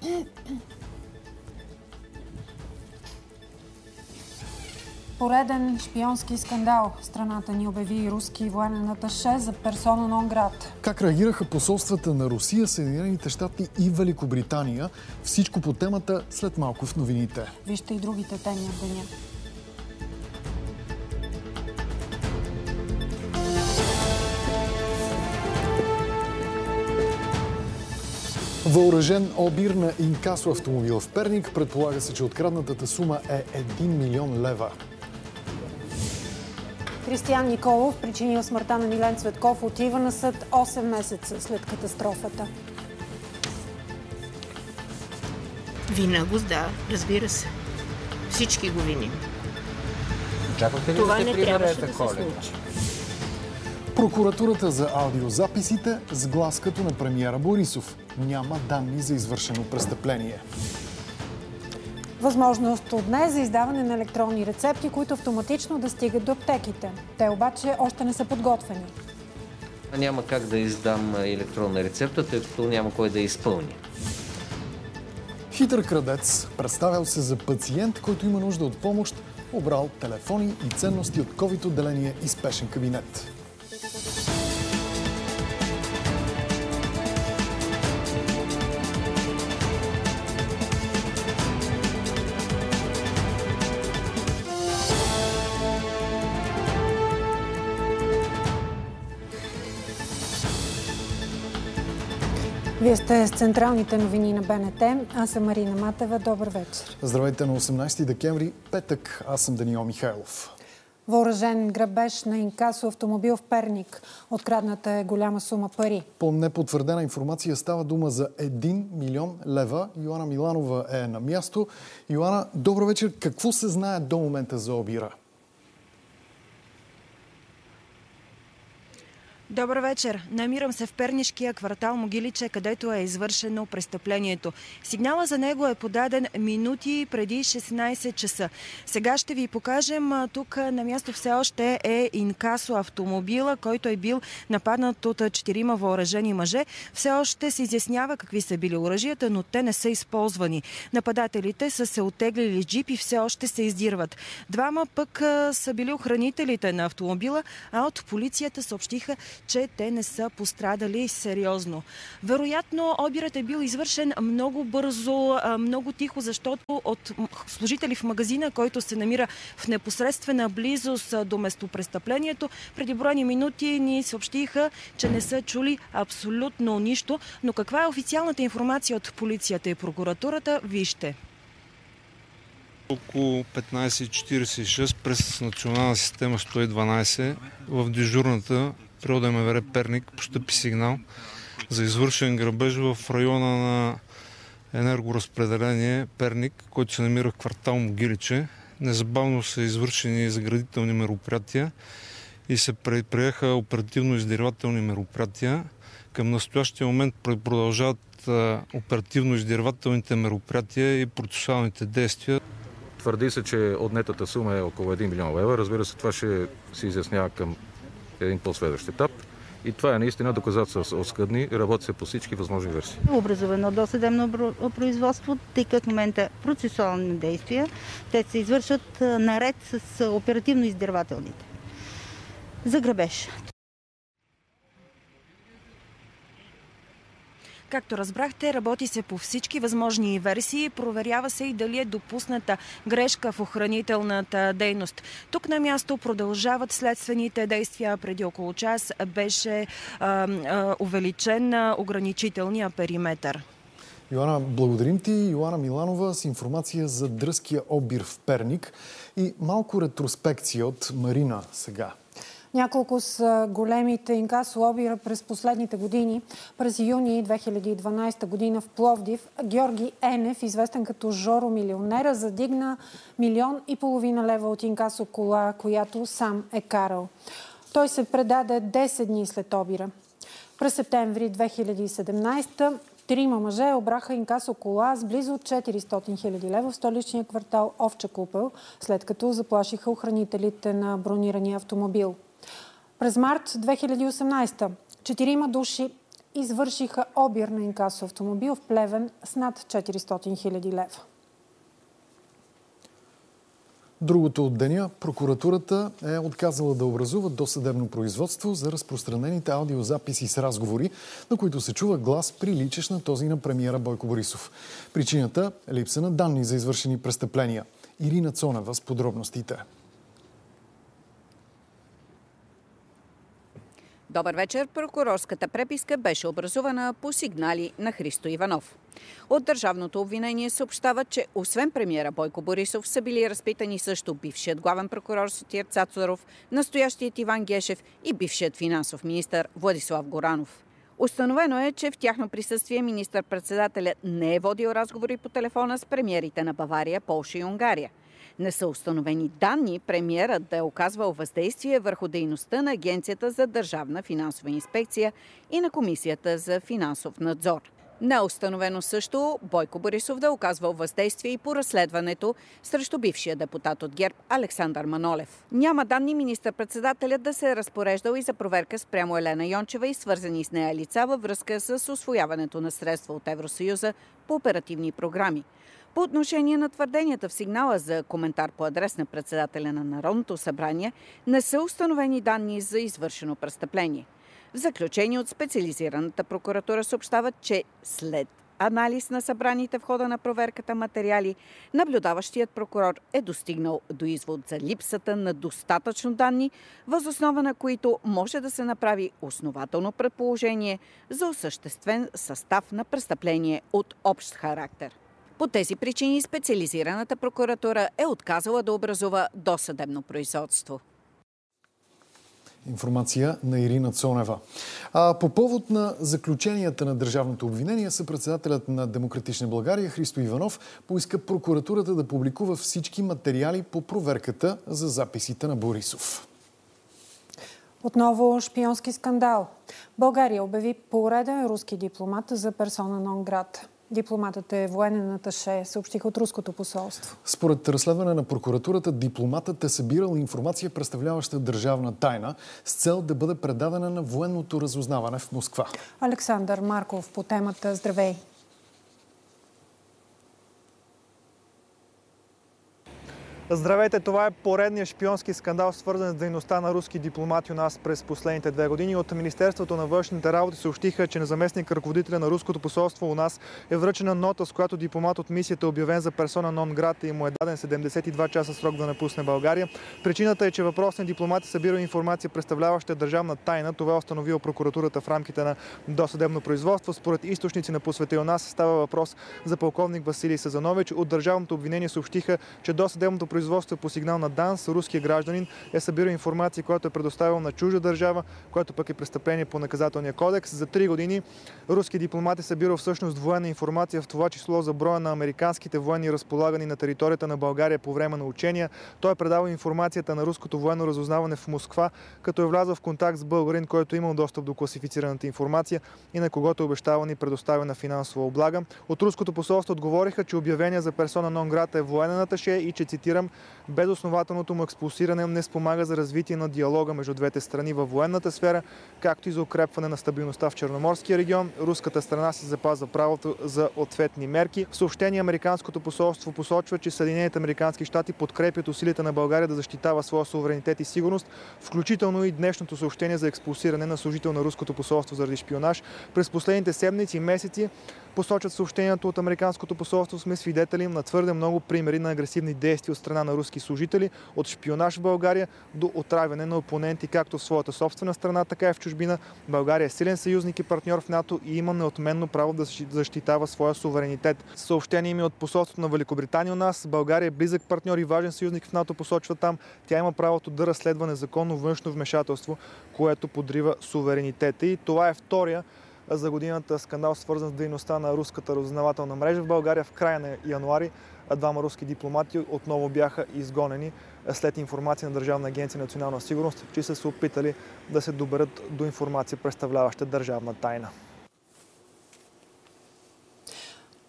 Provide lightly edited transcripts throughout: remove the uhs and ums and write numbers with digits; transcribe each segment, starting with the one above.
Пореден шпионски скандал. Страната ни обяви руски военен аташе за персона нон грата. Как реагираха посолствата на Русия, Съединените щати и Великобритания? Всичко по темата след малко в новините. Вижте и другите теми от деня. Въоръжен обир на инкасо автомобил в Перник. Предполага се, че откраднатата сума е 1 милион лева. Кристиян Николов, причинил смъртта на Милен Цветков, отива на съд 8 месеца след катастрофата. Вина го, да, разбира се. Всички го виним. Очаквате ли Това да не се трябваше примерете да се Коледа? случи. Прокуратурата за аудиозаписите с глас като на премиера Борисов. Няма данни за извършено престъпление. Възможност от днес за издаване на електронни рецепти, които автоматично да стигат до аптеките. Те обаче още не са подготвени. Няма как да издам електронна рецепта, тъй като няма кой да я изпълни. Хитър крадец, представял се за пациент, който има нужда от помощ, обрал телефони и ценности от ковид-отделение и спешен кабинет. Вие сте с централните новини на БНТ. Аз съм Марина Матева. Добър вечер. Здравейте на 18 декември, петък. Аз съм Даниел Михайлов. Въоръжен грабеж на инкасо автомобил в Перник. Открадната е голяма сума пари. По непотвърдена информация става дума за 1 милион лева. Йоана Миланова е на място. Йоана, добър вечер. Какво се знае до момента за обира? Добър вечер. Намирам се в пернишкия квартал Могиличе, където е извършено престъплението. Сигнала за него е подаден минути преди 16 часа. Сега ще ви покажем. Тук на място все още е инкасо автомобила, който е бил нападнат от 4 въоръжени мъже. Все още се изяснява какви са били оръжията, но те не са използвани. Нападателите са се оттеглили джип и все още се издирват. Двама пък са били охранителите на автомобила, а от полицията съобщиха, че те не са пострадали сериозно. Вероятно, обирът е бил извършен много бързо, много тихо, защото от служители в магазина, който се намира в непосредствена близост до местопрестъплението, преди броени минути ни съобщиха, че не са чули абсолютно нищо. Но каква е официалната информация от полицията и прокуратурата? Вижте. Около 15:46 през национална система 112 в дежурната при ОДМВР Перник постъпи сигнал за извършен грабеж в района на енергоразпределение Перник, който се намира в квартал Могиличе. Незабавно са извършени заградителни мероприятия и се предприеха оперативно-издирвателни мероприятия. Към настоящия момент продължават оперативно-издирвателните мероприятия и процесуалните действия. Твърди се, че отнетата сума е около 1 милион лева. Разбира се, това ще се изяснява към един последващ етап. И това е наистина доказателство оскъдни. Работи се по всички възможни версии. Образовано досъдебно производство, тъй като в момента процесуални действия. Те се извършват наред с оперативно-издирвателните. За грабеж. Както разбрахте, работи се по всички възможни версии. Проверява се и дали е допусната грешка в охранителната дейност. Тук на място продължават следствените действия. Преди около час беше увеличен ограничителния периметър. Йоана, благодарим ти. Йоана Миланова с информация за дръзкия обир в Перник и малко ретроспекция от Марина сега. Няколко са големите инкасо обира през последните години. През юни 2012 година в Пловдив Георги Енев, известен като Жоро Милионера, задигна 1,5 милиона лева от инкасо кола, която сам е карал. Той се предаде 10 дни след обира. През септември 2017 трима мъже обраха инкасо кола с близо 400 хиляди лева в столичния квартал Овча купел, след като заплашиха охранителите на бронирания автомобил. През март 2018 4 души извършиха обир на инкасо автомобил в Плевен с над 400 хиляди лева. Другото от деня, прокуратурата е отказала да образува досъдебно производство за разпространените аудиозаписи с разговори, на които се чува глас, приличащ на този на премиера Бойко Борисов. Причината е липса на данни за извършени престъпления. Ирина Цонева с подробностите. Добър вечер. Прокурорската преписка беше образувана по сигнали на Христо Иванов. От държавното обвинение съобщават, че освен премиера Бойко Борисов са били разпитани също бившият главен прокурор Сотир Цацаров, настоящият Иван Гешев и бившият финансов министър Владислав Горанов. Установено е, че в тяхно присъствие министър-председателят не е водил разговори по телефона с премиерите на Бавария, Полша и Унгария. Не са установени данни премиерът да е оказвал въздействие върху дейността на Агенцията за държавна финансова инспекция и на Комисията за финансов надзор. Не е установено също Бойко Борисов да е оказвал въздействие и по разследването срещу бившия депутат от ГЕРБ Александър Манолев. Няма данни министър-председателят да се е разпореждал и за проверка спрямо Елена Йончева и свързани с нея лица във връзка с усвояването на средства от Евросъюза по оперативни програми. По отношение на твърденията в сигнала за коментар по адрес на председателя на Народното събрание, не са установени данни за извършено престъпление. В заключение от специализираната прокуратура съобщават, че след анализ на събраните в хода на проверката материали, наблюдаващият прокурор е достигнал до извод за липсата на достатъчно данни, въз основа на които може да се направи основателно предположение за осъществен състав на престъпление от общ характер. По тези причини специализираната прокуратура е отказала да образува досъдебно производство. Информация на Ирина Цонева. По повод на заключенията на държавното обвинение, съпредседателят на Демократична България Христо Иванов поиска прокуратурата да публикува всички материали по проверката за записите на Борисов. Отново шпионски скандал. България обяви пореден руски дипломат за персона нон грата. Дипломатът е военен аташе, съобщиха от руското посолство. Според разследване на прокуратурата, дипломатът е събирал информация, представляваща държавна тайна, с цел да бъде предадена на военното разузнаване в Москва. Александър Марков по темата. Здравей! Здравейте, това е поредният шпионски скандал, свързан с дейността на руски дипломати у нас през последните 2 години. От Министерството на външните работи съобщиха, че на заместник ръководителя на руското посолство у нас е връчена нота, с която дипломат от мисията е обявен за персона нон грата и му е даден 72 часа срок да напусне България. Причината е, че въпросният дипломат е събирал информация, представляваща държавна тайна. Това е установила прокуратурата в рамките на досъдебно производство. Според източници на Посвета у нас става въпрос за полковник Василий Сазанович. От държавното обвинение съобщиха, че досъдебното производство по сигнал на ДАНС, руския гражданин е събирал информация, която е предоставил на чужда държава, което пък е престъпление по наказателния кодекс. За 3 години руски дипломат е събирал всъщност военна информация, в това число за броя на американските военни разполагани на територията на България по време на учения. Той е предавал информацията на руското военно разузнаване в Москва, като е влязъл в контакт с българин, който е имал достъп до класифицираната информация и на когото е обещаван и предоставена финансова облага. От руското посолство отговориха, че обявения за персона нон грата е военен аташе и че, цитирам, безоснователното му експулсиране не спомага за развитие на диалога между двете страни във военната сфера, както и за укрепване на стабилността в Черноморския регион. Руската страна се запазва правото за ответни мерки. В съобщение американското посолство посочва, че Съединените американски щати подкрепят усилията на България да защитава своя суверенитет и сигурност, включително и днешното съобщение за експулсиране на служител на руското посолство заради шпионаж. През последните седмици и месеци, посочват съобщението от американското посолство, сме свидетели на твърде много примери на агресивни действия от страна на руски служители, от шпионаж в България до отравяне на опоненти както в своята собствена страна, така и в чужбина. България е силен съюзник и партньор в НАТО и има неотменно право да защитава своя суверенитет. Съобщение ми от посолството на Великобритания у нас. България е близък партньор и важен съюзник в НАТО, посочва там. Тя има правото да разследва незаконно външно вмешателство, което подрива суверенитета. И това е втория за годината скандал, свързан с дейността на руската разузнавателна мрежа в България. В края на януари 2 руски дипломати отново бяха изгонени след информация на Държавна агенция национална сигурност, че са се опитали да се доберат до информация, представляваща държавна тайна.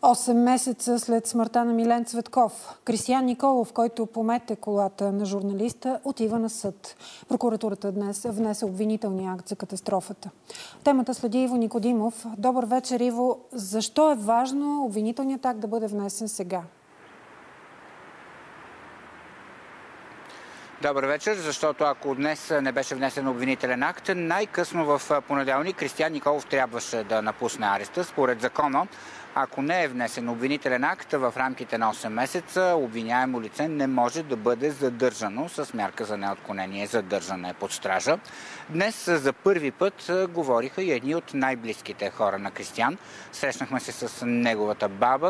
8 месеца след смъртта на Милен Цветков, Кристиян Николов, който помете колата на журналиста, отива на съд. Прокуратурата днес внесе обвинителния акт за катастрофата. Темата следи Иво Никодимов. Добър вечер, Иво. Защо е важно обвинителният акт да бъде внесен сега? Добър вечер, защото ако днес не беше внесен обвинителен акт, най-късно в понеделник Кристиян Николов трябваше да напусне ареста. Според закона, ако не е внесен обвинителен акт в рамките на 8 месеца, обвиняемо лице не може да бъде задържано с мярка за неотклонение, задържане под стража. Днес за първи път говориха и едни от най-близките хора на Кристиян. Срещнахме се с неговата баба,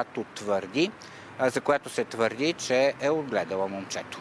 за която се твърди, че е отгледала момчето.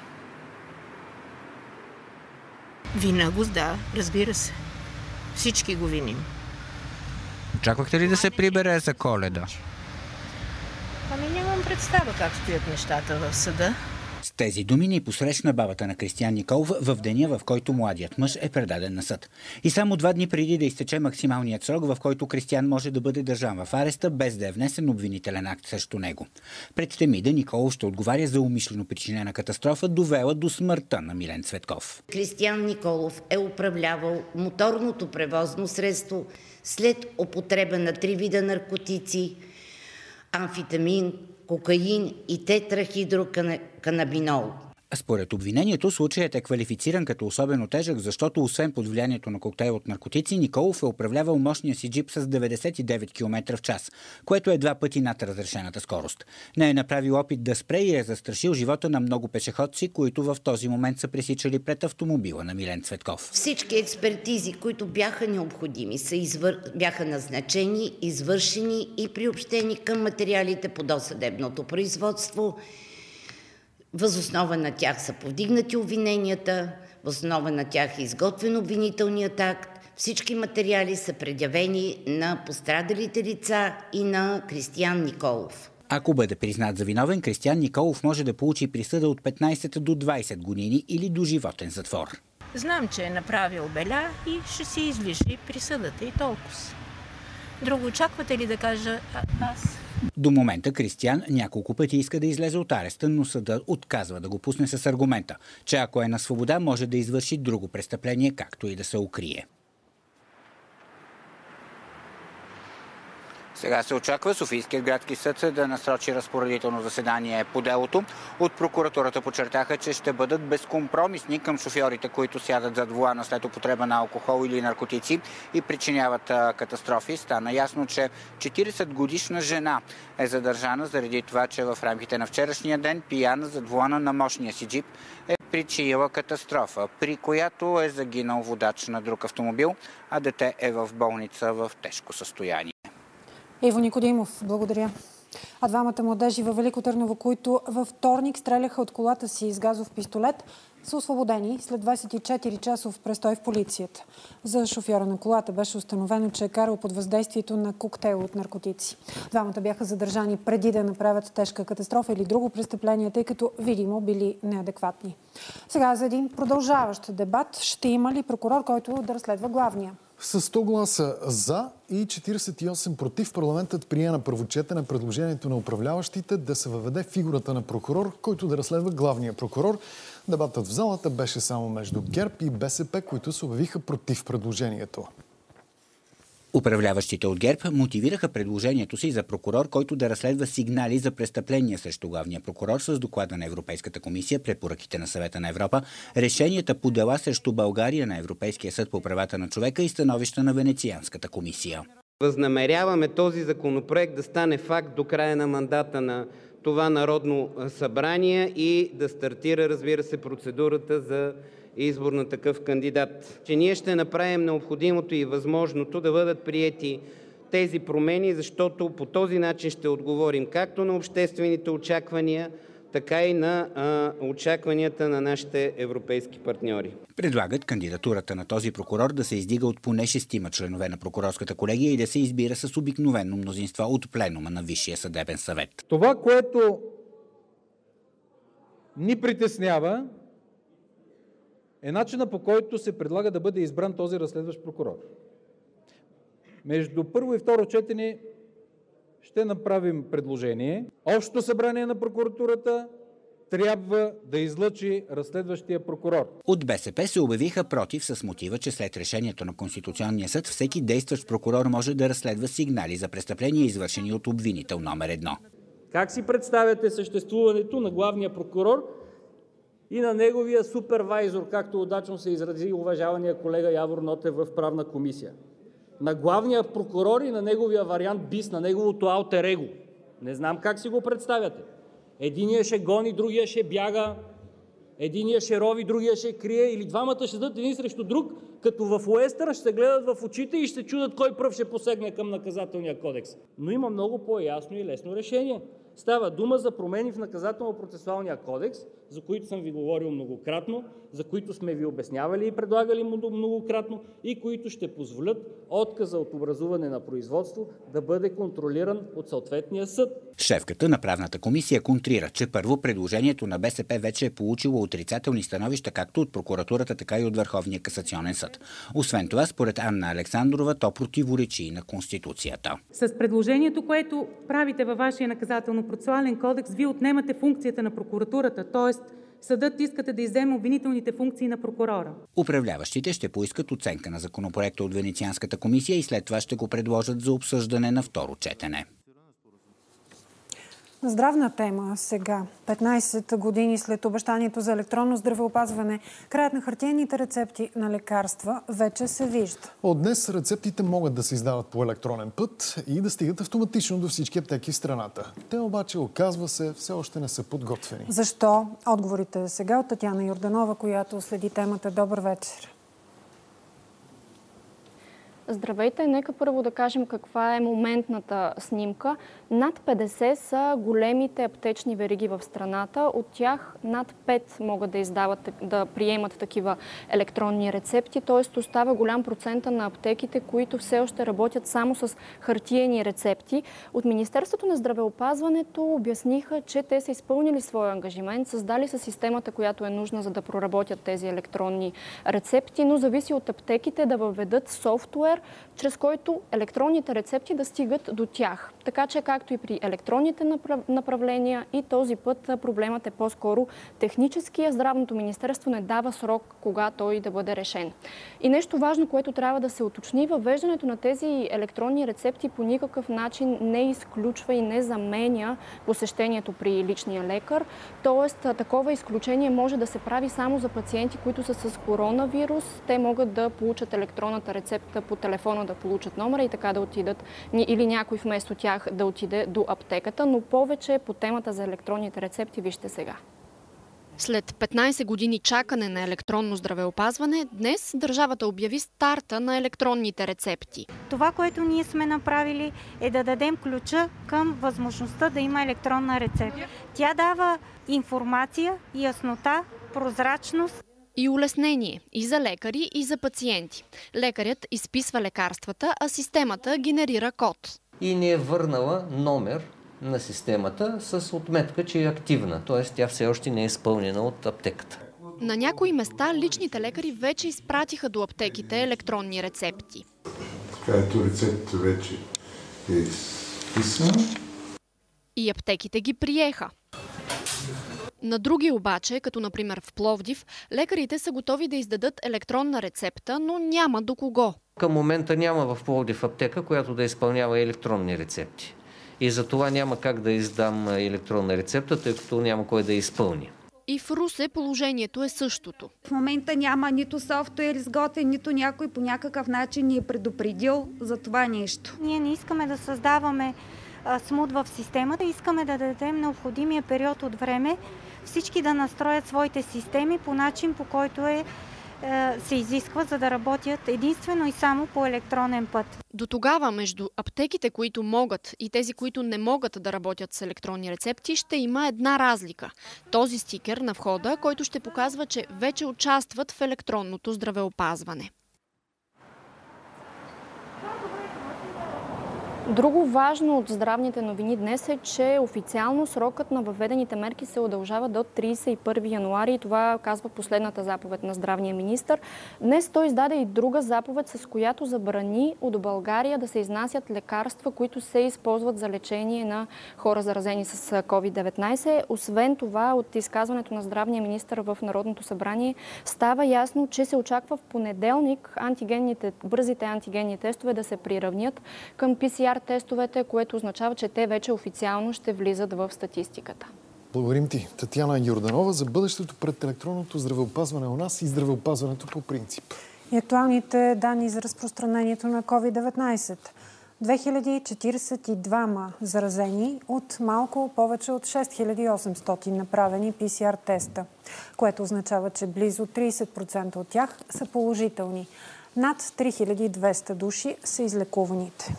Вина го, да, разбира се. Всички го виним. Очаквахте ли да се прибере за Коледа? Ами нямам представа как стоят нещата в съда. С тези думи ни посрещна бабата на Кристиян Николов в деня, в който младият мъж е предаден на съд. И само 2 дни преди да изтече максималният срок, в който Кристиян може да бъде държан в ареста, без да е внесен обвинителен акт срещу него. Пред Темида Николов ще отговаря за умишлено причинена катастрофа, довела до смъртта на Милен Цветков. Кристиян Николов е управлявал моторното превозно средство след употреба на 3 вида наркотици, амфетамин, кокаин и тетрахидроканабинол. Според обвинението, случаят е квалифициран като особено тежък, защото освен под влиянието на коктейл от наркотици, Николов е управлявал мощния си джип с 99 км в час, което е 2 пъти над разрешената скорост. Не е направил опит да спре и е застрашил живота на много пешеходци, които в този момент са пресичали пред автомобила на Милен Цветков. Всички експертизи, които бяха необходими, бяха назначени, извършени и приобщени към материалите по досъдебното производство. Въз основа на тях са повдигнати обвиненията, въз основа на тях е изготвен обвинителният акт. Всички материали са предявени на пострадалите лица и на Кристиян Николов. Ако бъде признат за виновен, Кристиян Николов може да получи присъда от 15 до 20 години или до животен затвор. Знам, че е направил беля и ще си излиши присъдата и толкова. Друго очаквате ли да кажа аз? До момента Кристиян няколко пъти иска да излезе от ареста, но съдът отказва да го пусне с аргумента, че ако е на свобода, може да извърши друго престъпление, както и да се укрие. Сега се очаква Софийският градски съд да насрочи разпоредително заседание по делото. От прокуратурата подчертаха, че ще бъдат безкомпромисни към шофьорите, които сядат зад волана след употреба на алкохол или наркотици и причиняват катастрофи. Стана ясно, че 40-годишна жена е задържана заради това, че в рамките на вчерашния ден пияна зад волана на мощния си джип е причинила катастрофа, при която е загинал водач на друг автомобил, а дете е в болница в тежко състояние. Иво Никодимов, благодаря. А 2 младежи във Велико Търново, които във вторник стреляха от колата си с газов пистолет, са освободени след 24-часов престой в полицията. За шофьора на колата беше установено, че е карал под въздействието на коктейл от наркотици. 2 бяха задържани преди да направят тежка катастрофа или друго престъпление, тъй като видимо били неадекватни. Сега за един продължаващ дебат: ще има ли прокурор, който да разследва главния? С 100 гласа за и 48 против, парламентът прие на първо четене предложението на управляващите да се въведе фигурата на прокурор, който да разследва главния прокурор. Дебатът в залата беше само между ГЕРБ и БСП, които се обявиха против предложението. Управляващите от ГЕРБ мотивираха предложението си за прокурор, който да разследва сигнали за престъпления срещу главния прокурор с доклада на Европейската комисия, препоръките на Съвета на Европа, решенията по дела срещу България на Европейския съд по правата на човека и становища на Венецианската комисия. Възнамеряваме този законопроект да стане факт до края на мандата на това Народно събрание и да стартира, разбира се, процедурата за избор на такъв кандидат. Че ние ще направим необходимото и възможното да бъдат приети тези промени, защото по този начин ще отговорим както на обществените очаквания, така и на очакванията на нашите европейски партньори. Предлагат кандидатурата на този прокурор да се издига от поне 6 членове на прокурорската колегия и да се избира с обикновено мнозинство от пленума на Висшия съдебен съвет. Това, което ни притеснява, е начина, по който се предлага да бъде избран този разследващ прокурор. Между първо и второ четене ще направим предложение. Общото събрание на прокуратурата трябва да излъчи разследващия прокурор. От БСП се обявиха против с мотива, че след решението на Конституционния съд всеки действащ прокурор може да разследва сигнали за престъпления, извършени от обвинител номер 1. Как си представяте съществуването на главния прокурор и на неговия супервайзор, както удачно се изрази уважавания колега Явор Нотев в Правна комисия? На главния прокурор и на неговия вариант бис, на неговото алтер его. Не знам как си го представяте. Единия ще гони, другия ще бяга, единия ще рови, другия ще крие, или двамата ще дадат един срещу друг, като в уестърн ще се гледат в очите и ще чудят кой пръв ще посегне към наказателния кодекс. Но има много по-ясно и лесно решение. Става дума за промени в наказателно-процесуалния кодекс, за които съм ви говорил многократно, за които сме ви обяснявали и предлагали многократно и които ще позволят отказа от образуване на производство да бъде контролиран от съответния съд. Шефката на Правната комисия контрира, че първо предложението на БСП вече е получило отрицателни становища както от прокуратурата, така и от Върховния касационен съд. Освен това, според Анна Александрова, то противоречи и на Конституцията. С предложението, което правите във вашия наказателно-процесуален кодекс, вие отнемате функцията на прокуратурата, т.е. съдът искате да изземе обвинителните функции на прокурора. Управляващите ще поискат оценка на законопроекта от Венецианската комисия и след това ще го предложат за обсъждане на второ четене. Здравна тема сега. 15 години след обещанието за електронно здравеопазване, краят на хартиените рецепти на лекарства вече се вижда. От днес рецептите могат да се издават по електронен път и да стигат автоматично до всички аптеки в страната. Те обаче, оказва се, все още не са подготвени. Защо? Отговорите сега от Татяна Йорданова, която следи темата. Добър вечер. Здравейте! Нека първо да кажем каква е моментната снимка. Над 50 са големите аптечни вериги в страната. От тях над 5 могат да приемат такива електронни рецепти, т.е. остава голям процент на аптеките, които все още работят само с хартиени рецепти. От Министерството на здравеопазването обясниха, че те са изпълнили своя ангажимент, създали са системата, която е нужна, за да проработят тези електронни рецепти, но зависи от аптеките да въведат софтуер, чрез който електронните рецепти да стигат до тях. Така че, както и при електронните направления, и този път проблемът е по-скоро технически, а Здравното министерство не дава срок кога той да бъде решен. И нещо важно, което трябва да се уточни, въвеждането на тези електронни рецепти по никакъв начин не изключва и не заменя посещението при личния лекар. Тоест, такова изключение може да се прави само за пациенти, които са с коронавирус. Те могат да получат електронната рецепта по телефона, да получат номера и така да отидат, или някой вместо тях да отиде до аптеката, но повече по темата за електронните рецепти вижте сега. След 15 години чакане на електронно здравеопазване, днес държавата обяви старта на електронните рецепти. Това, което ние сме направили, е да дадем ключа към възможността да има електронна рецепта. Тя дава информация, яснота, прозрачност и улеснение и за лекари, и за пациенти. Лекарят изписва лекарствата, а системата генерира код. И ни е върнала номер на системата с отметка, че е активна, т.е. тя все още не е изпълнена от аптеката. На някои места личните лекари вече изпратиха до аптеките електронни рецепти. Така ето рецептата вече е изписана. И аптеките ги приеха. На други обаче, като например в Пловдив, лекарите са готови да издадат електронна рецепта, но няма до кого. Към момента няма в Пловдив аптека, която да изпълнява електронни рецепти. И за това няма как да издам електронна рецепта, тъй като няма кой да я изпълни. И в Русе положението е същото. В момента няма нито софтуер изготвен, нито някой по някакъв начин ни е предупредил за това нещо. Ние не искаме да създаваме смут в системата, искаме да дадем необходимия период от време всички да настроят своите системи по начин, по който се изисква, за да работят единствено и само по електронен път. До тогава между аптеките, които могат, и тези, които не могат да работят с електронни рецепти, ще има една разлика. Този стикер на входа, който ще показва, че вече участват в електронното здравеопазване. Друго важно от здравните новини днес е, че официално срокът на въведените мерки се удължава до 31 януари и това казва последната заповед на здравния министър. Днес той издаде и друга заповед, с която забрани от България да се изнасят лекарства, които се използват за лечение на хора заразени с COVID-19. Освен това, от изказването на здравния министър в Народното събрание става ясно, че се очаква в понеделник бързите антигенни тестове да се приравнят към PCR тестовете, което означава, че те вече официално ще влизат в статистиката. Благодарим ти, Татяна Йорданова, за бъдещето пред електронното здравеопазване у нас и здравеопазването по принцип. И актуалните данни за разпространението на COVID-19. 2042 заразени от малко повече от 6800 направени PCR теста, което означава, че близо 30% от тях са положителни. Над 3200 души са излекуваните.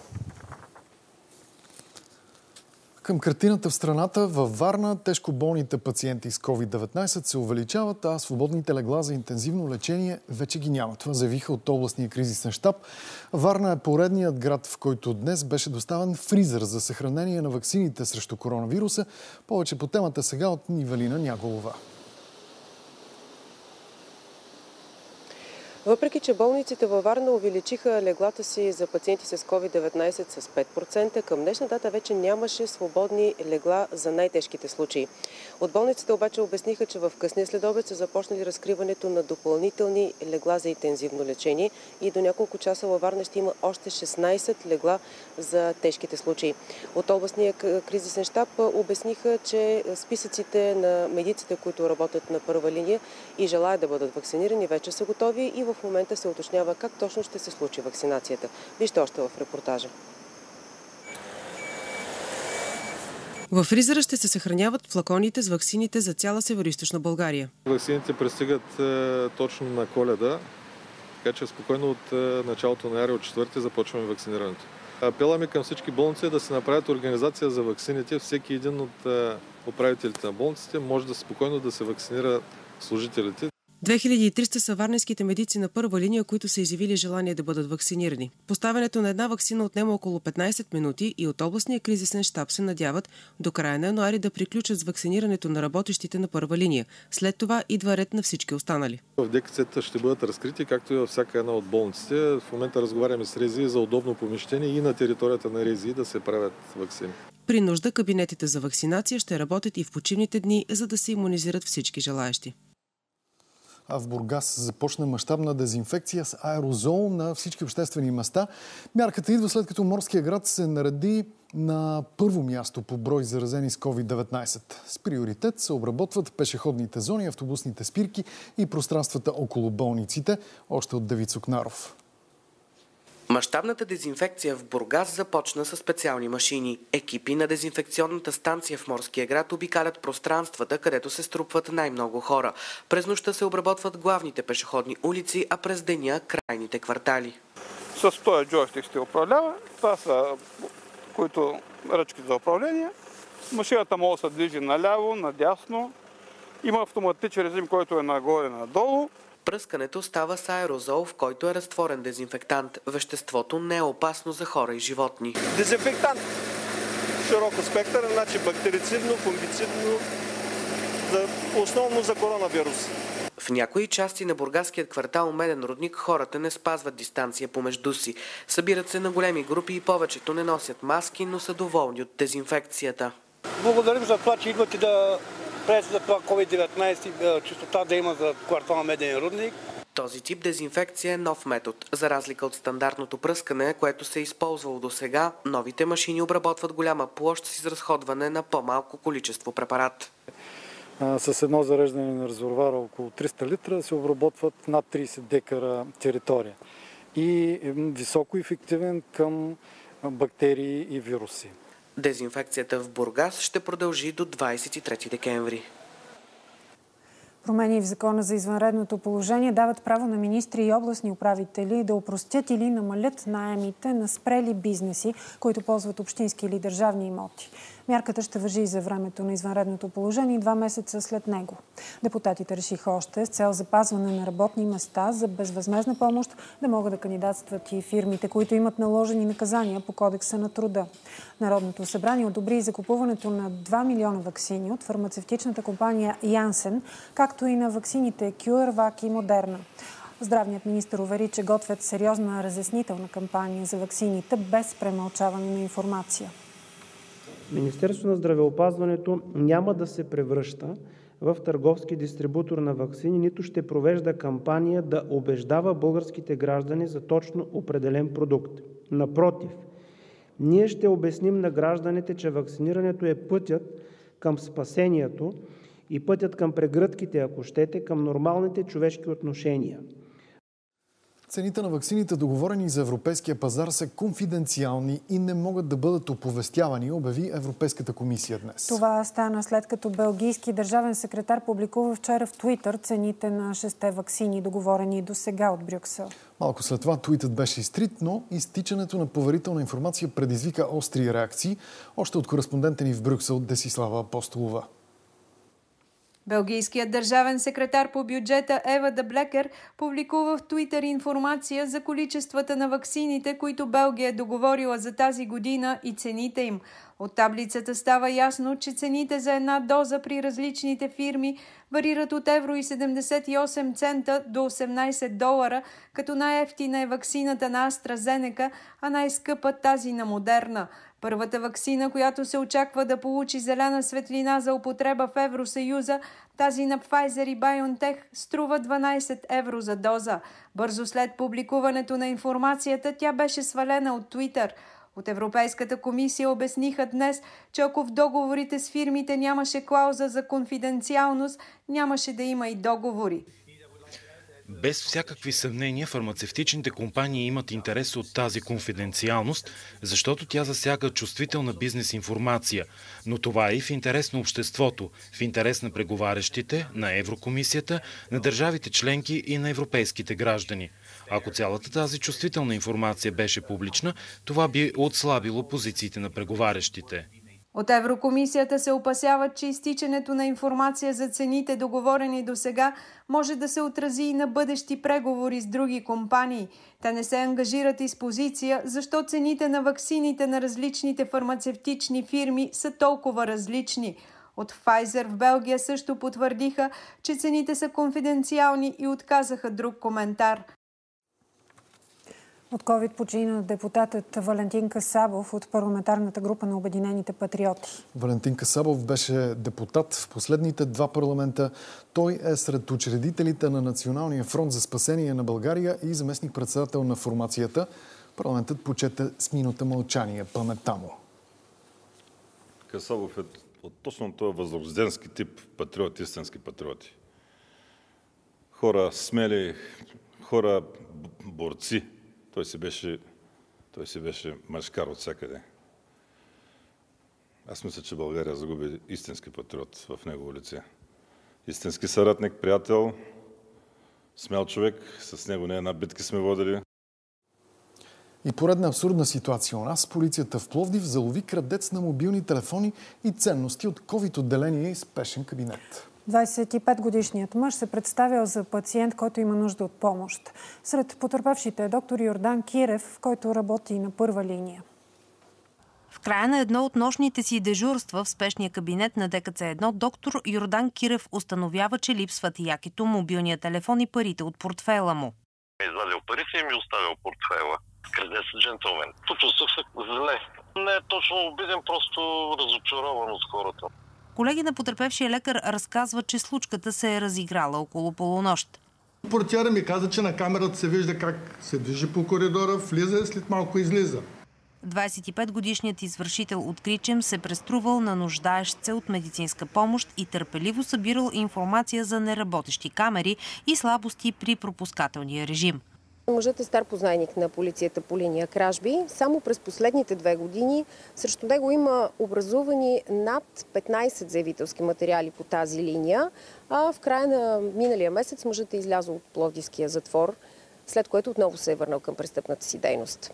Към картината в страната, във Варна тежко болните пациенти с COVID-19 се увеличават, а свободните легла за интензивно лечение вече ги няма. Това заявиха от областния кризисен щаб. Варна е поредният град, в който днес беше доставен фризер за съхранение на ваксините срещу коронавируса. Повече по темата сега от Нивелина Няголова. Въпреки че болниците във Варна увеличиха леглата си за пациенти с COVID-19 с 5%, към днешна дата вече нямаше свободни легла за най-тежките случаи. От болниците обаче обясниха, че в късния следобед са започнали разкриването на допълнителни легла за интензивно лечение и до няколко часа във Варна ще има още 16 легла за тежките случаи. От областния кризисен щаб обясниха, че списъците на медиците, които работят на първа линия и желаят да бъдат вакцинирани, вече са готови и в момента се уточнява как точно ще се случи вакцинацията. Вижте още в репортажа. В фризера ще се съхраняват флаконите с ваксините за цяла Североизточна България. Ваксините пристигат точно на Коледа, така че спокойно от началото на от 4 започваме вакцинирането. Апела ми към всички болници е да се направят организация за ваксините. Всеки един от управителите на болниците може спокойно да се вакцинира служителите. 2300 са варненските медици на първа линия, които са изявили желание да бъдат вакцинирани. Поставянето на една ваксина отнема около 15 минути и от областния кризисен щаб се надяват до края на януари да приключат с вакцинирането на работещите на първа линия. След това идва ред на всички останали. В ДКЦ-та ще бъдат разкрити, както и във всяка една от болниците. В момента разговаряме с РЗИ за удобно помещение и на територията на РЗИ да се правят ваксини. При нужда кабинетите за вакцинация ще работят и в почивните дни, за да се имунизират всички желаещи. А в Бургас започна мащабна дезинфекция с аерозол на всички обществени места. Мярката идва след като Морския град се нареди на първо място по брой заразени с COVID-19. С приоритет се обработват пешеходните зони, автобусните спирки и пространствата около болниците. Още от Давид Сукнаров. Мащабната дезинфекция в Бургас започна със специални машини. Екипи на дезинфекционната станция в Морския град обикалят пространствата, където се струпват най-много хора. През нощта се обработват главните пешеходни улици, а през деня крайните квартали. С този джойстик ще управлява. Това са ръчки за управление. Машината може да се движи наляво, надясно. Има автоматичен режим, който е нагоре, надолу. Пръскането става с аерозол, в който е разтворен дезинфектант. Веществото не е опасно за хора и животни. Дезинфектант. Широко спектър, значи бактерицидно, фунгицидно, основно за коронавирус. В някои части на бургаският квартал Меден рудник хората не спазват дистанция помежду си. Събират се на големи групи и повечето не носят маски, но са доволни от дезинфекцията. Благодарим за това, че идвате да правите за това COVID-19 чистота да има за квартал Меден рудник. Този тип дезинфекция е нов метод. За разлика от стандартното пръскане, което се е използвало до сега, новите машини обработват голяма площ с изразходване на по-малко количество препарат. С едно зареждане на резервуара около 300 литра се обработват над 30 декара територия. И е високо ефективен към бактерии и вируси. Дезинфекцията в Бургас ще продължи до 23 декември. Промени в закона за извънредното положение дават право на министри и областни управители да опростят или намалят наемите на спрели бизнеси, които ползват общински или държавни имоти. Мярката ще важи и за времето на извънредното положение и 2 месеца след него. Депутатите решиха още с цел запазване на работни места за безвъзмездна помощ да могат да кандидатстват и фирмите, които имат наложени наказания по Кодекса на труда. Народното събрание одобри закупуването на 2 милиона ваксини от фармацевтичната компания Janssen, както и на ваксините CureVac и Moderna. Здравният министър увери, че готвят сериозна разяснителна кампания за ваксините без премълчаване на информация. Министерството на здравеопазването няма да се превръща в търговски дистрибутор на ваксини, нито ще провежда кампания да убеждава българските граждани за точно определен продукт. Напротив, ние ще обясним на гражданите, че вакцинирането е пътят към спасението и пътят към прегръдките, ако щете, към нормалните човешки отношения. Цените на ваксините, договорени за европейския пазар, са конфиденциални и не могат да бъдат оповестявани, обяви Европейската комисия днес. Това стана след като белгийски държавен секретар публикува вчера в Твитър цените на 6 ваксини, договорени до сега от Брюксел. Малко след това твитът беше изтрит, но изтичането на поверителна информация предизвика остри реакции, още от кореспондента ни в Брюксел Десислава Апостолова. Белгийският държавен секретар по бюджета Ева де Блекер публикува в Твитър информация за количествата на ваксините, които Белгия е договорила за тази година и цените им. От таблицата става ясно, че цените за една доза при различните фирми варират от €78 до $18, като най-евтина е ваксината на AstraZeneca, а най-скъпа тази на Moderna. Първата ваксина, която се очаква да получи зелена светлина за употреба в Евросъюза, тази на Pfizer и BioNTech, струва €12 за доза. Бързо след публикуването на информацията, тя беше свалена от Twitter. От Европейската комисия обясниха днес, че ако в договорите с фирмите нямаше клауза за конфиденциалност, нямаше да има и договори. Без всякакви съмнения, фармацевтичните компании имат интерес от тази конфиденциалност, защото тя засяга чувствителна бизнес информация. Но това е и в интерес на обществото, в интерес на преговарящите, на Еврокомисията, на държавите членки и на европейските граждани. Ако цялата тази чувствителна информация беше публична, това би отслабило позициите на преговарящите. От Еврокомисията се опасяват, че изтичането на информация за цените, договорени до сега, може да се отрази и на бъдещи преговори с други компании. Те не се ангажират и с позиция, защо цените на ваксините на различните фармацевтични фирми са толкова различни. От Pfizer в Белгия също потвърдиха, че цените са конфиденциални и отказаха друг коментар. От COVID почина депутатът Валентин Касабов от парламентарната група на Обединените патриоти. Валентин Касабов беше депутат в последните 2 парламента. Той е сред учредителите на Националния фронт за спасение на България и заместник-председател на формацията. Парламентът почете с минута мълчание паметта му. Касабов е от точно този възрожденски тип патриоти, истински патриоти. Хора смели, хора борци. Той си беше мъжкар от всякъде. Аз мисля, че България загуби истински патриот в негово лице. Истински съратник, приятел, смел човек. С него не една битки сме водили. И поредна абсурдна ситуация у нас. Полицията в Пловдив залови крадец на мобилни телефони и ценности от COVID-отделение и спешен кабинет. 25-годишният мъж се представил за пациент, който има нужда от помощ. Сред потърпевшите е доктор Йордан Кирев, който работи на първа линия. В края на едно от нощните си дежурства в спешния кабинет на ДКЦ-1, доктор Йордан Кирев установява, че липсват якито, мобилния телефон и парите от портфела му. Извадил парите и ми оставил портфела. Къде са джентълмен? Почувствах се зле. Не е точно обиден, просто разочарован от хората. Колеги на потърпевшия лекар разказват, че случката се е разиграла около полунощ. Портиера ми каза, че на камерата се вижда как се движи по коридора, влиза и след малко излиза. 25-годишният извършител от Кричем се преструвал на нуждаещ се от медицинска помощ и търпеливо събирал информация за неработещи камери и слабости при пропускателния режим. Мъжът е стар познайник на полицията по линия кражби. Само през последните 2 години срещу него има образувани над 15 заявителски материали по тази линия, а в края на миналия месец мъжът е излязъл от Пловдивския затвор, след което отново се е върнал към престъпната си дейност.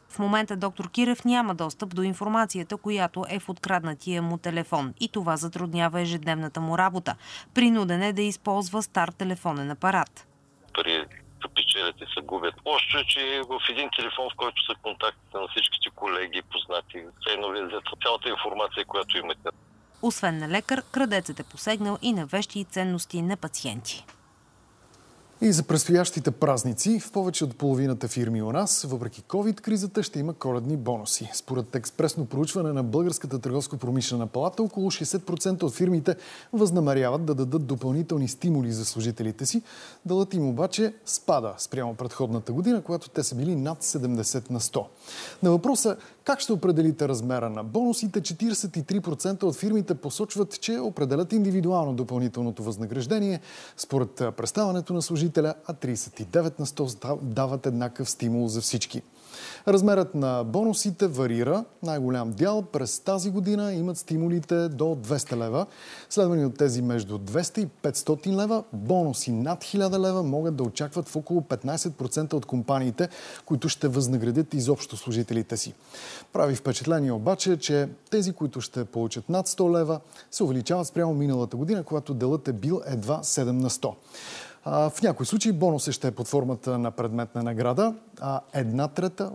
В момента доктор Кирев няма достъп до информацията, която е в откраднатия му телефон, и това затруднява ежедневната му работа. Принуден е да използва стар телефонен апарат. Пари се печелят и се губят. Още, че в един телефон, в който са контактите на всичките колеги, познати, едно визят цялата информация, която имате. Освен на лекар, крадецът е посегнал и на вещи и ценности на пациенти. И за предстоящите празници в повече от половината фирми у нас, въпреки COVID-кризата, ще има коледни бонуси. Според експресно проучване на Българската търговско-промишлена палата, около 60% от фирмите възнамеряват да дадат допълнителни стимули за служителите си. Делът им обаче спада спрямо предходната година, когато те са били над 70 на 100. На въпроса как ще определите размера на бонусите, 43% от фирмите посочват, че определят индивидуално допълнителното възнаграждение според представянето на служителя, а 39 на 100 дават еднакъв стимул за всички. Размерът на бонусите варира. Най-голям дял през тази година имат стимулите до 200 лева, следвани от тези между 200 и 500 лева. Бонуси над 1000 лева могат да очакват в около 15% от компаниите, които ще възнаградят изобщо служителите си. Прави впечатление обаче, че тези, които ще получат над 100 лева, се увеличават спрямо миналата година, когато делът е бил едва 7 на 100. В някои случаи бонусът ще е под формата на предметна награда, а за една трета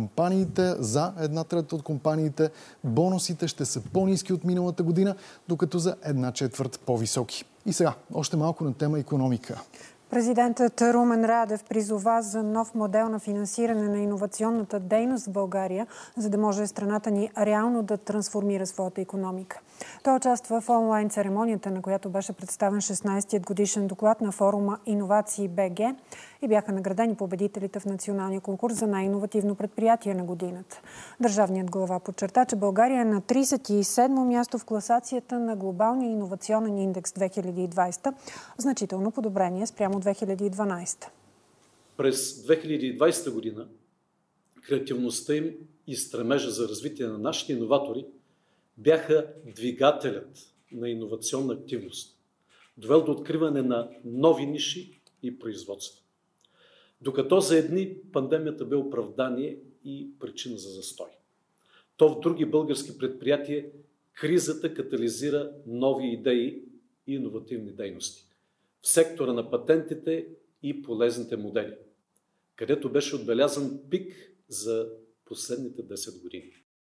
от компаниите бонусите ще са по-ниски от миналата година, докато за 1/4 по-високи. И сега, още малко на тема икономика. Президентът Румен Радев призова за нов модел на финансиране на иновационната дейност в България, за да може страната ни реално да трансформира своята икономика. Той участва в онлайн церемонията, на която беше представен 16-тият годишен доклад на форума Иновации БГ и бяха наградени победителите в националния конкурс за най-иновативно предприятие на годината. Държавният глава подчерта, че България е на 37-мо място в класацията на глобалния иновационен индекс 2020, значително подобрение спрямо 2012. През 2020 година креативността им и стремежа за развитие на нашите иноватори бяха двигателят на иновационна активност, довел до откриване на нови ниши и производства. Докато за едни пандемията бе оправдание и причина за застой, то в други български предприятия кризата катализира нови идеи и иновативни дейности в сектора на патентите и полезните модели, където беше отбелязан пик за последните 10 години.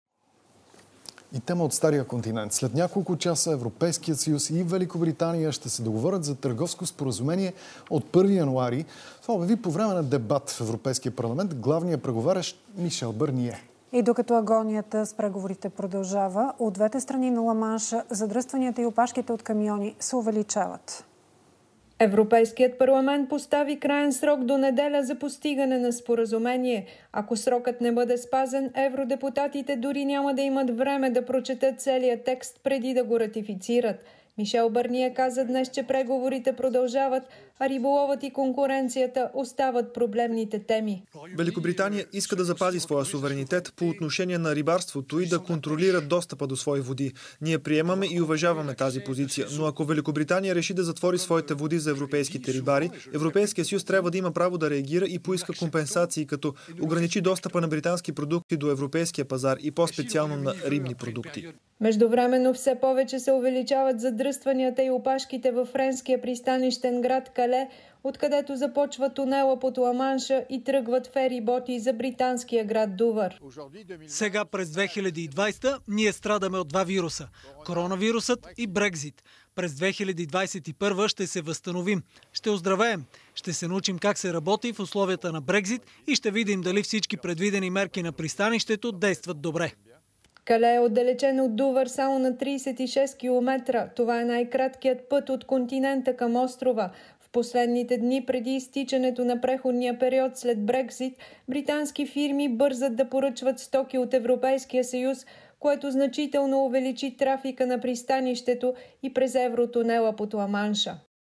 И тема от Стария континент. След няколко часа Европейският съюз и Великобритания ще се договорят за търговско споразумение от 1 януари. Това обяви по време на дебат в Европейския парламент главният преговарящ Мишел Бърние. И докато агонията с преговорите продължава, от двете страни на Ла-Манша задръстванията и опашките от камиони се увеличават. Европейският парламент постави краен срок до неделя за постигане на споразумение. Ако срокът не бъде спазен, евродепутатите дори няма да имат време да прочетат целия текст преди да го ратифицират. Мишел Бърние каза днес, че преговорите продължават, а риболовът и конкуренцията остават проблемните теми. Великобритания иска да запази своя суверенитет по отношение на рибарството и да контролира достъпа до свои води. Ние приемаме и уважаваме тази позиция, но ако Великобритания реши да затвори своите води за европейските рибари, Европейския съюз трябва да има право да реагира и поиска компенсации, като ограничи достъпа на британски продукти до европейския пазар и по-специално на рибни продукти. Междувременно все повече се увеличават задръстванията и опашките във френския пристанищен град Кале, откъдето започва тунела под Ла-Манша и тръгват фериботи за британския град Дувър. Сега през 2020 ние страдаме от два вируса – коронавирусът и Брекзит. През 2021 ще се възстановим, ще оздравеем, ще се научим как се работи в условията на Брекзит и ще видим дали всички предвидени мерки на пристанището действат добре. Кале е отдалечен от Дувър само на 36 км. Това е най-краткият път от континента към острова. В последните дни преди изтичането на преходния период след Брекзит, британски фирми бързат да поръчват стоки от Европейския съюз, което значително увеличи трафика на пристанището и през евротунела под Ла-Манша.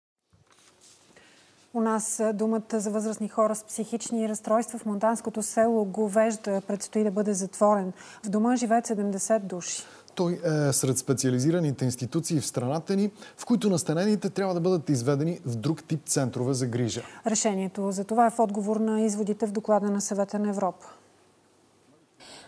У нас думата за възрастни хора с психични разстройства в монтанското село Говежда предстои да бъде затворен. В дома живеят 70 души. Той е сред специализираните институции в страната ни, в които настанените трябва да бъдат изведени в друг тип центрове за грижа. Решението за това е в отговор на изводите в доклада на Съвета на Европа.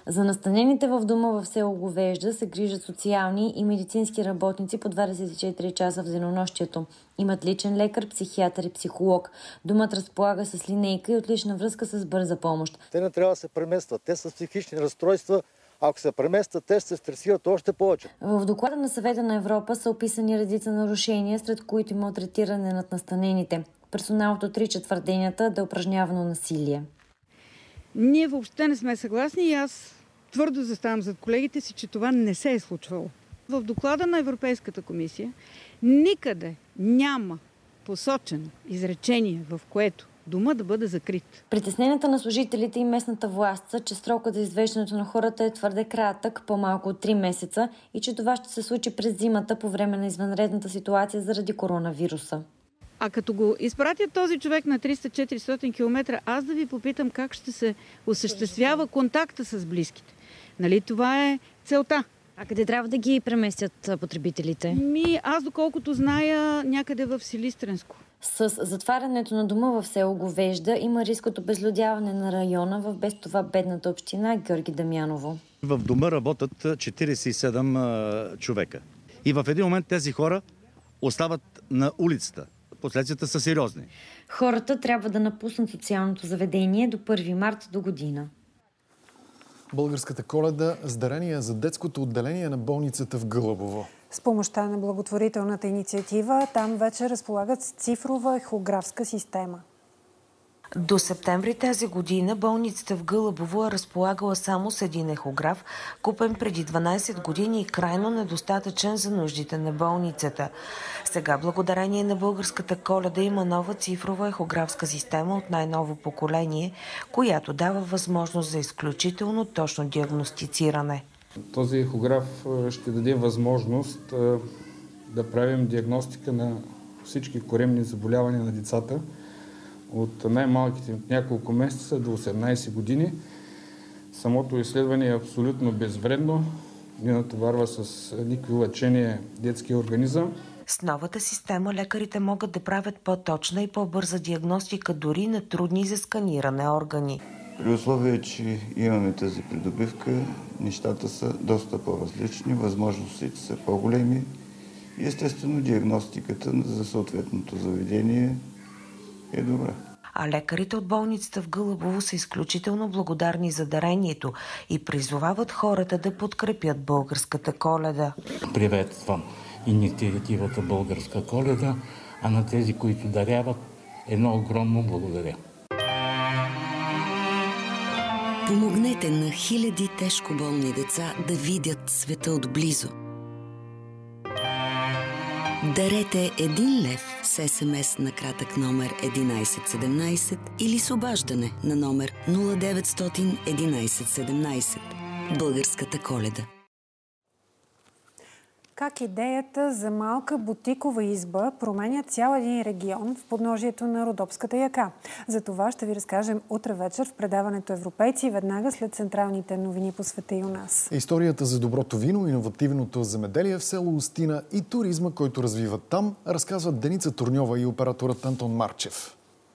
За настанените в дома в село Говежда се грижат социални и медицински работници по 24 часа в денонощието. Имат личен лекар, психиатър и психолог. Домът разполага с линейка и отлична връзка с бърза помощ. Те не трябва да се преместват. Те са психични разстройства. Ако се преместят, те ще се стресират още повече. В доклада на Съвета на Европа са описани редица нарушения, сред които има малтретиране над настанените. Персоналът отрича твърденията да е упражнявано насилие. Ние въобще не сме съгласни и аз твърдо заставам зад колегите си, че това не се е случвало. В доклада на Европейската комисия никъде няма посочено изречение, в което дома да бъде закрит. Притесненията на служителите и местната власт са, че срокът за извеждането на хората е твърде кратък, по-малко от 3 месеца, и че това ще се случи през зимата по време на извънредната ситуация заради коронавируса. А като го изпратят този човек на 300-400 км, аз да ви попитам как ще се осъществява контакта с близките. Нали това е целта? А къде трябва да ги преместят потребителите? Аз доколкото зная, някъде в Силистренско. С затварянето на дома в село Говежда има риск от обезлюдяване на района в без това бедната община Георги Дамяново. В дома работят 47 човека. И в един момент тези хора остават на улицата. Последствията са сериозни. Хората трябва да напуснат социалното заведение до 1 март до година. Българската Коледа с дарения за детското отделение на болницата в Гълъбово. С помощта на благотворителната инициатива там вече разполагат с цифрова ехографска система. До септември тази година болницата в Гълъбово е разполагала само с един ехограф, купен преди 12 години и крайно недостатъчен за нуждите на болницата. Сега, благодарение на Българската Коледа, има нова цифрова ехографска система от най-ново поколение, която дава възможност за изключително точно диагностициране. Този ехограф ще даде възможност да правим диагностика на всички коремни заболявания на децата от най-малките няколко месеца до 18 години. Самото изследване е абсолютно безвредно, не натоварва с никакви лъчения детския организъм. С новата система лекарите могат да правят по-точна и по-бърза диагностика дори на трудни за сканиране органи. При условие, че имаме тази придобивка, нещата са доста по-различни, възможностите са по-големи и естествено диагностиката за съответното заведение е добра. А лекарите от болницата в Гълъбово са изключително благодарни за дарението и призовават хората да подкрепят Българската Коледа. Приветствам инициативата Българска Коледа, а на тези, които даряват, едно огромно благодаря. Помогнете на хиляди тежко болни деца да видят света отблизо. Дарете 1 лев с СМС на кратък номер 1117 или с обаждане на номер 0900 1117. Българската Коледа. Как идеята за малка бутикова изба променя цял един регион в подножието на Родопската яка. За това ще ви разкажем утре вечер в предаването Европейци, веднага след централните новини по света и у нас. Историята за доброто вино, иновативното земеделие в село Устина и туризма, който развиват там, разказват Деница Турньова и операторът Антон Марчев.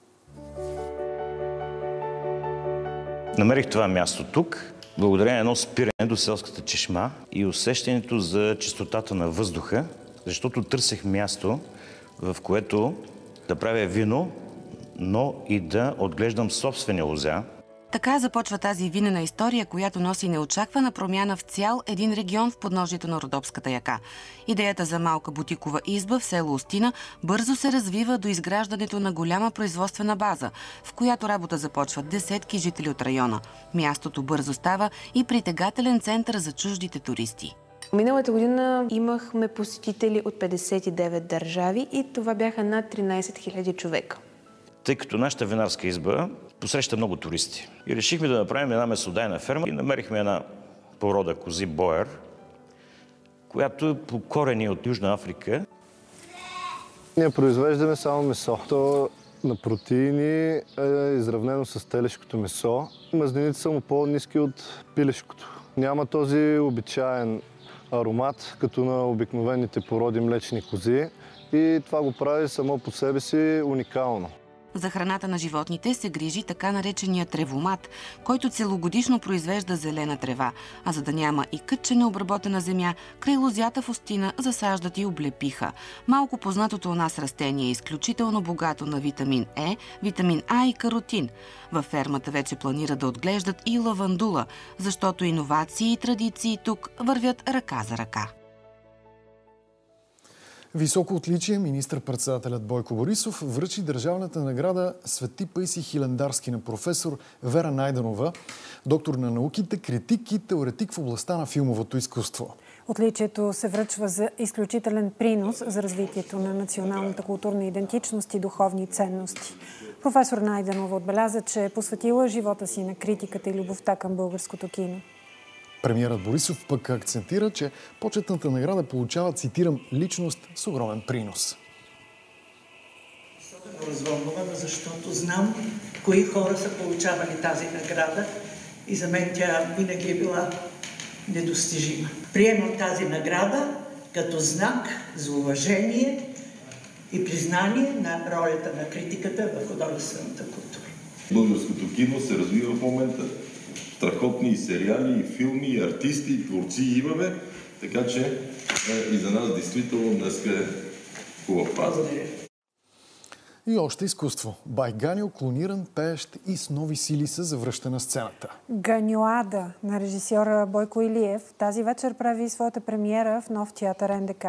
Намерих това място тук, благодарение на едно спиране до селската чешма и усещането за чистотата на въздуха, защото търсех място, в което да правя вино, но и да отглеждам собствени лозя. Така започва тази винена история, която носи неочаквана промяна в цял един регион в подножието на Родопската яка. Идеята за малка бутикова изба в село Устина бързо се развива до изграждането на голяма производствена база, в която работа започват десетки жители от района. Мястото бързо става и притегателен център за чуждите туристи. Миналата година имахме посетители от 59 държави и това бяха над 13 000 човека. Тъй като нашата винарска изба посреща много туристи. И решихме да направим една месодайна ферма и намерихме една порода кози боер, която е по корени от Южна Африка. Ние произвеждаме само месо. То на протеини е изравнено с телешкото месо. Мазнините са му по-ниски от пилешкото. Няма този обичаен аромат, като на обикновените породи млечни кози. И това го прави само по себе си уникално. За храната на животните се грижи така наречения тревомат, който целогодишно произвежда зелена трева, а за да няма и кътче необработена земя, край лозята в Остина засаждат и облепиха. Малко познатото у нас растение е изключително богато на витамин Е, витамин А и каротин. Във фермата вече планира да отглеждат и лавандула, защото иновации и традиции тук вървят ръка за ръка. Високо отличие министър-председателят Бойко Борисов връчи държавната награда Свети Паисий Хилендарски на професор Вера Найденова, доктор на науките, критик и теоретик в областта на филмовото изкуство. Отличието се връчва за изключителен принос за развитието на националната културна идентичност и духовни ценности. Професор Найденова отбеляза, че е посветила живота си на критиката и любовта към българското кино. Премиерът Борисов пък акцентира, че почетната награда получава, цитирам, личност с огромен принос. Особено развълнувана, защото знам кои хора са получавали тази награда и за мен тя винаги е била недостижима. Приемам тази награда като знак за уважение и признание на ролята на критиката в художествената култура. Българското кино се развива в момента. Страхотни и сериали, и филми, и артисти, и творци имаме, така че и за нас действително днес е хубав празник. И още изкуство. Бай Ганьо, клониран, пеещ и с нови сили се завръща на сцената. Ганьоада на режисьора Бойко Илиев тази вечер прави своята премиера в нов театър НДК.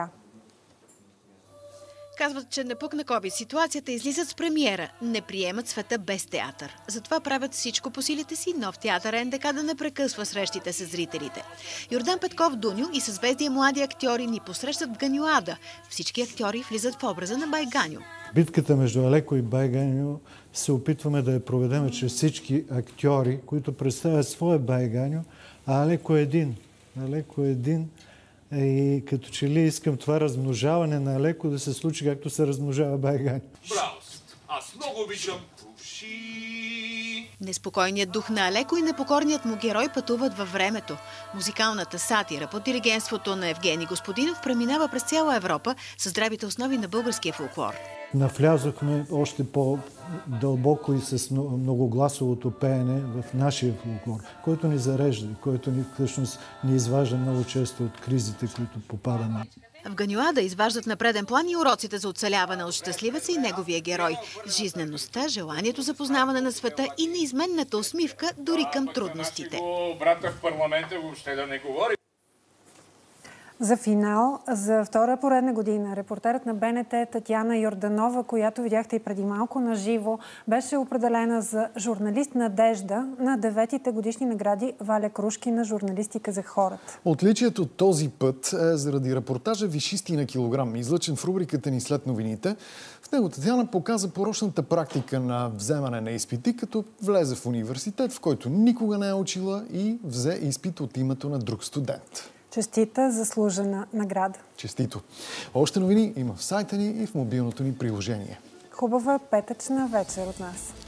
Казват, че напук на COVID ситуацията, излизат с премиера. Не приемат света без театър. Затова правят всичко по силите си нов театър НДК да не прекъсва срещите с зрителите. Йордан Петков Дуню и съзвездие млади актьори ни посрещат в Ганьоада. Всички актьори влизат в образа на Бай Ганьо. Битката между Алеко и Бай Ганьо се опитваме да я проведем чрез всички актьори, които представят своя Бай Ганьо, а Алеко е един. Алеко е един. И като че ли искам това размножаване на Алеко да се случи както се размножава Бай Ганьо. Браво! Аз много обичам пуши! Неспокойният дух на Алеко и непокорният му герой пътуват във времето. Музикалната сатира под диригентството на Евгений Господинов преминава през цяла Европа със здравите основи на българския фолклор. Навлязохме още по-дълбоко и с многогласовото пеене в нашия фолклор, който ни зарежда, който ни всъщност ни изважда много често от кризите, които попадаме. В Ганьоада изваждат на преден план и уроците за оцеляване от щастливеца и неговия герой. Жизнеността, желанието за познаване на света и неизменната усмивка дори към трудностите. Брата в парламента въобще да не говори. За финал, за втора поредна година, репортерът на БНТ Татяна Йорданова, която видяхте и преди малко на живо, беше определена за журналист надежда на 9-те годишни награди Валя Крушки на журналистика за хората. Отличието този път е заради репортажа "Висшисти на килограм", излъчен в рубриката ни след новините. В него Татяна показа порочната практика на вземане на изпити, като влезе в университет, в който никога не е учила и взе изпит от името на друг студент. Честита заслужена награда. Честито! Още новини има в сайта ни и в мобилното ни приложение. Хубава петъчна вечер от нас.